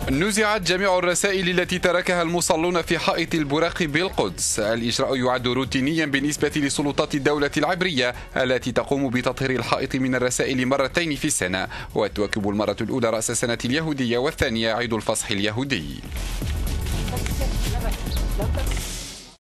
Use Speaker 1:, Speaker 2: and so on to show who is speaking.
Speaker 1: نزعت جميع الرسائل التي تركها المصلون في حائط البراق بالقدس. الإجراء يعد روتينيا بالنسبة لسلطات الدولة العبرية التي تقوم بتطهير الحائط من الرسائل مرتين في السنة، وتواكب المرة الأولى رأس السنة اليهودية والثانية عيد الفصح اليهودي.